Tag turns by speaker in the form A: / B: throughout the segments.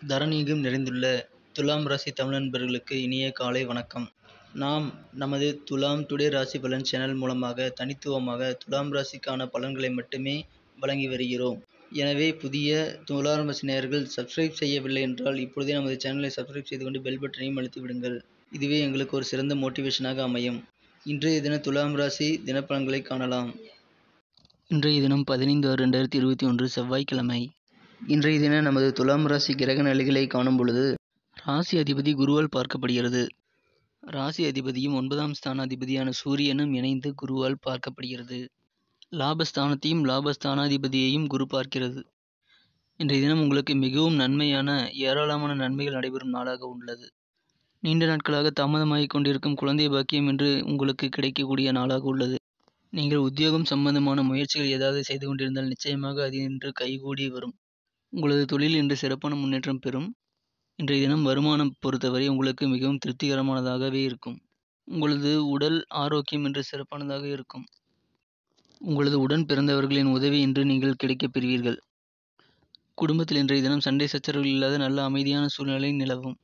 A: தரணியெங்கும் நிறைந்துள்ள துலாம் ராசி தமிழ் நண்பர்களுக்கு இனிய காலை வணக்கம். நாம் நமது துலாம் டுடே ராசி பலன் சேனல் மூலமாக தனித்துவமாக துலாம் ராசிக்கான பலன்களை மட்டுமே வழங்கி வருகிறோம். எனவே புதிய துலாம் ராசி நேயர்கள் சப்ஸ்கிரைப் செய்யவில்லை என்றால் இப்பொழுதே நமது சேனலை சப்ஸ்கிரைப் செய்து கொண்டு பெல் பட்டனையும் அழுத்தி விடுங்கள். இதுவே எங்களுக்கு ஒரு சிறந்த மோட்டிவேஷனாக அமையும். இன்றைய தின துலாம் ராசி தினப்பலன்களை காணலாம். இன்றைய தினம் 15/6/2021 செவ்வாய்க்கிழமை. இன்றைய தினம் நமது துலாம் ராசி கிரக நிலைகளை காணும் பொழுது ராசி அதிபதி குருவால் பார்க்கப்படுகிறது. ராசி அதிபதியும் 9ஆம் ஸ்தானாதிபதியான சூரியனும் இணைந்து குருவால் பார்க்கப்படுகிறது. லாபஸ்தானத்தையும் லாபஸ்தானாதிபதியையும் குரு பார்க்கிறது. இன்றைய தினம் உங்களுக்கு மிகவும் நன்மையான ஏராளமான நன்மைகள் நடைபெறும் நாளாக உள்ளது. நீண்ட நாட்களாக தாமதமாகிக் கொண்டிருக்கும் குழந்தை பாக்கியம் இன்று உங்களுக்கு கிடைக்கக்கூடிய நாளாக உள்ளது. நீங்கள் உத்தியோகம் சம்பந்தமான முயற்சிகள் ஏதாவது செய்து கொண்டிருந்தால் நிச்சயமாக அது இன்று கைகூடி வரும். உங்களது தொழில் இன்று சிறப்பான முன்னேற்றம் பெறும். இன்றைய தினம் வருமானம் பொறுத்தவரை உங்களுக்கு மிகவும் திருப்திகரமானதாகவே இருக்கும். உங்களது உடல் ஆரோக்கியம் இன்று சிறப்பானதாக இருக்கும். உங்களது உடன் பிறந்தவர்களின் உதவி இன்று நீங்கள் கிடைக்கப் பெறுவீர்கள். குடும்பத்தில் இன்றைய தினம் சண்டை சச்சரவுகள் இல்லாத நல்ல அமைதியான சூழ்நிலை நிலவும்.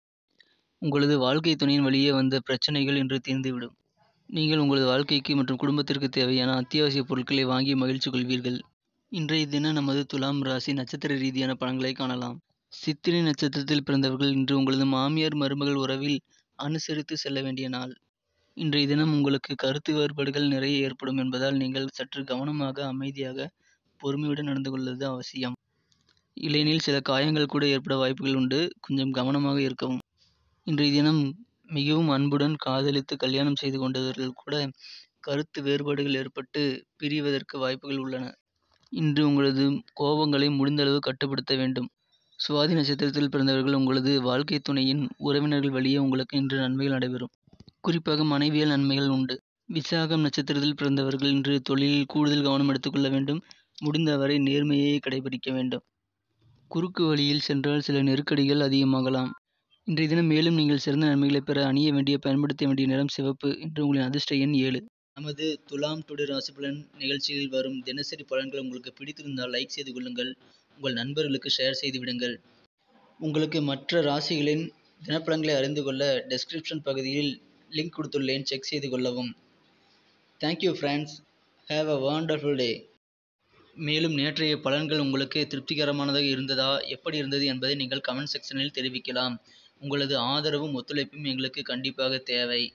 A: உங்களது வாழ்க்கை துணையின் வழியே வந்த பிரச்சனைகள் இன்று தீர்ந்துவிடும். நீங்கள் உங்களது வாழ்க்கைக்கு மற்றும் குடும்பத்திற்கு தேவையான அத்தியாவசிய பொருட்களை வாங்கி மகிழ்ச்சி கொள்வீர்கள். இன்றைய தினம் நமது துலாம் ராசி நட்சத்திர ரீதியான பலன்களை காணலாம். சித்திரை நட்சத்திரத்தில் பிறந்தவர்கள் இன்று உங்களது மாமியார் மருமகள் உறவில் அனுசரித்து செல்ல வேண்டிய நாள். இன்றைய தினம் உங்களுக்கு கருத்து வேறுபாடுகள் நிறைய ஏற்படும் என்பதால் நீங்கள் சற்று கவனமாக அமைதியாக பொறுமையுடன் நடந்து கொள்வது அவசியம். இல்லையெனில் சில காயங்கள் கூட ஏற்பட வாய்ப்புகள் உண்டு. கொஞ்சம் கவனமாக இருக்கவும். இன்றைய தினம் மிகவும் அன்புடன் காதலித்து கல்யாணம் செய்து கொண்டவர்கள் கூட கருத்து வேறுபாடுகள் ஏற்பட்டு பிரிவதற்கு வாய்ப்புகள் உள்ளன. இன்று உங்களது கோபங்களை முடிந்தளவு கட்டுப்படுத்த வேண்டும். சுவாதி நட்சத்திரத்தில் பிறந்தவர்கள் உங்களது வாழ்க்கை துணையின் உறவினர்கள் வழியே உங்களுக்கு இன்று நன்மைகள் நடைபெறும். குறிப்பாக மனைவியால் நன்மைகள் உண்டு. விசாகம் நட்சத்திரத்தில் பிறந்தவர்கள் இன்று தொழிலில் கூடுதல் கவனம் எடுத்துக்கொள்ள வேண்டும். முடிந்தவரை நேர்மையை கடைபிடிக்க வேண்டும். குறுக்கு வழியில் சென்றால் சில நெருக்கடிகள் அதிகமாகலாம். இன்றைய தினம் மேலும் நீங்கள் சிறந்த நன்மைகளை பெற அணிய வேண்டிய பயன்படுத்த வேண்டிய நிறம் சிவப்பு. இன்று உங்களின் அதிர்ஷ்ட எண் 7. நமது துலாம் டுடே ராசி பலன் நிகழ்ச்சியில் வரும் தினசரி பலன்கள் உங்களுக்கு பிடித்திருந்தால் லைக் செய்து கொள்ளுங்கள். உங்கள் நண்பர்களுக்கு ஷேர் செய்து விடுங்கள். உங்களுக்கு மற்ற ராசிகளின் தினப்பலன்களை அறிந்து கொள்ள டெஸ்கிரிப்ஷன் பகுதியில் லிங்க் கொடுத்துள்ளேன், செக் செய்து கொள்ளவும். Thank you friends, have a wonderful day. மேலும் நேற்றைய பலன்கள் உங்களுக்கு திருப்திகரமானதாக இருந்ததா, எப்படி இருந்தது என்பதை நீங்கள் கமெண்ட் செக்ஷனில் தெரிவிக்கலாம். உங்களது ஆதரவும் ஒத்துழைப்பும் எங்களுக்கு கண்டிப்பாக தேவை.